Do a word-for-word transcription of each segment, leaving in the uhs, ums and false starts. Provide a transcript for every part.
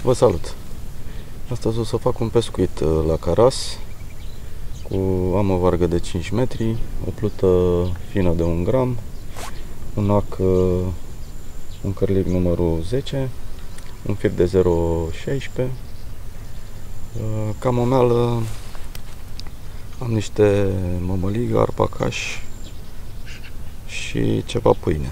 Vă salut! Astăzi o să fac un pescuit la caras cu am o vargă de cinci metri, o plută fină de un gram, un ac, un cărlic numărul zece, un fir de zero virgulă șaisprezece, ca momeală am niște mămăligă, arpacaș și ceva pâine.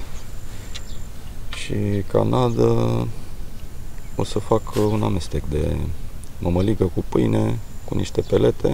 Și ca nadă o să fac un amestec de mămăligă cu pâine, cu niște pelete.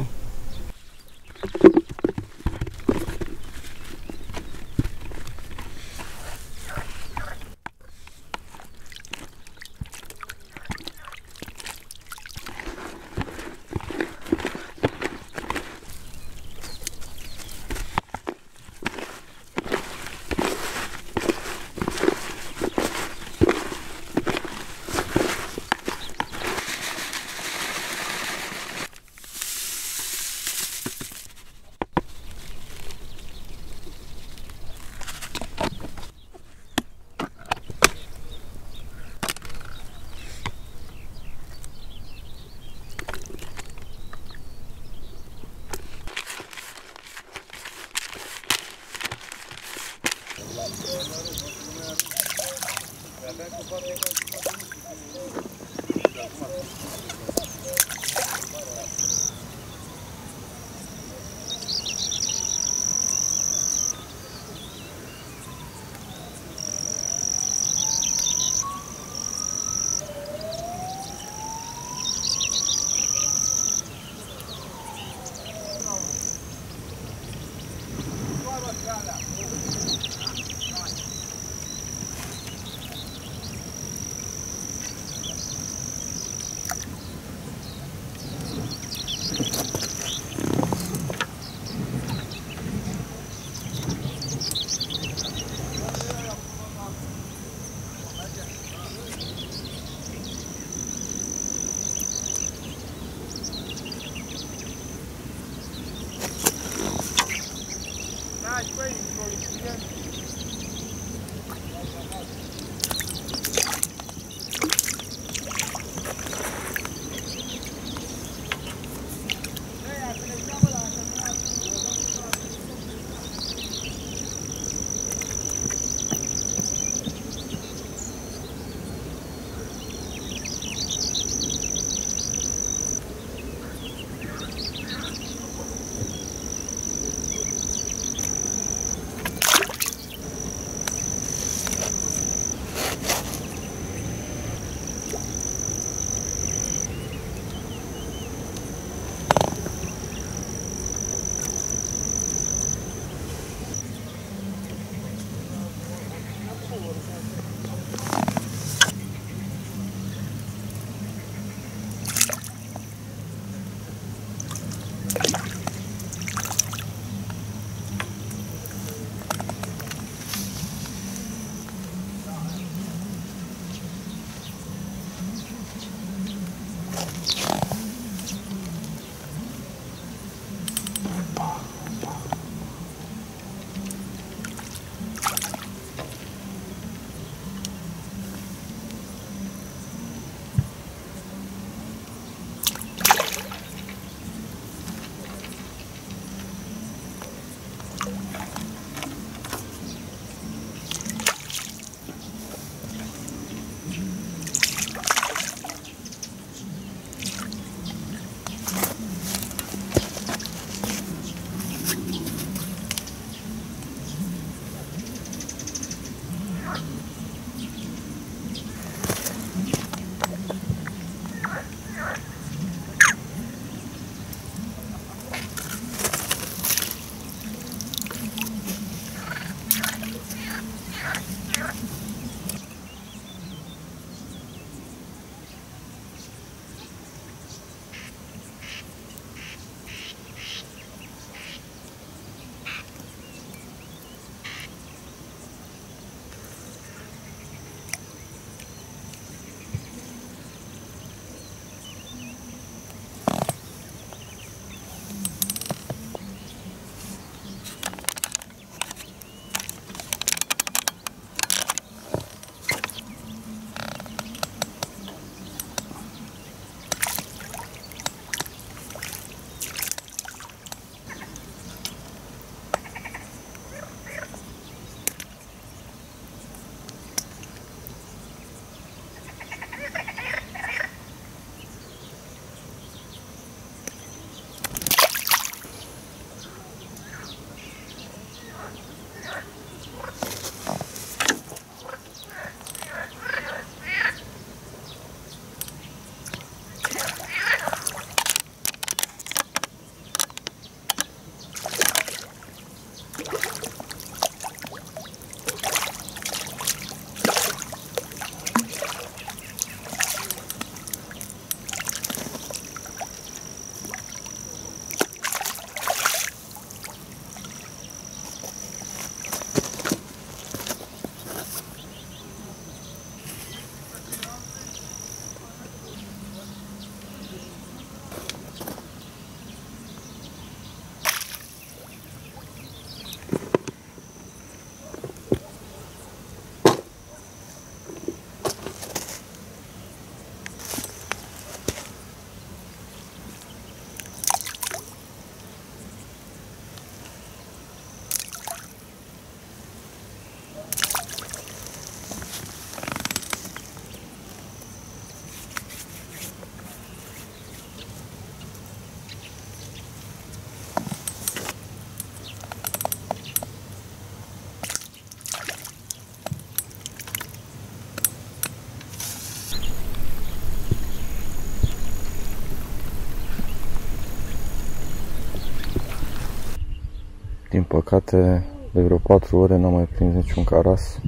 păcate, de vreo patru ore n-am mai prins niciun caras.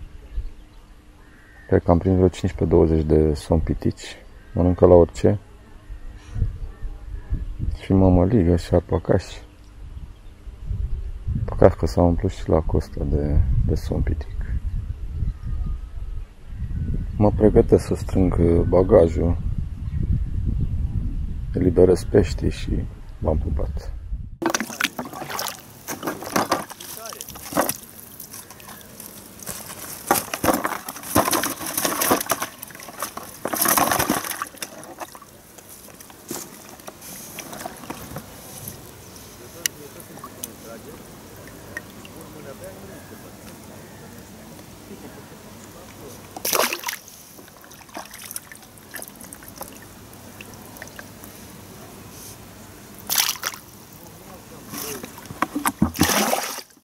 Cred că am prins vreo cincisprezece douăzeci de sompitici. Mănâncă la orice. Și mămăligă și arpacași. Păcat că s-a umplut și la costa de, de sompitic. Mă pregătesc să strâng bagajul, eliberez peștii și m-am pupat.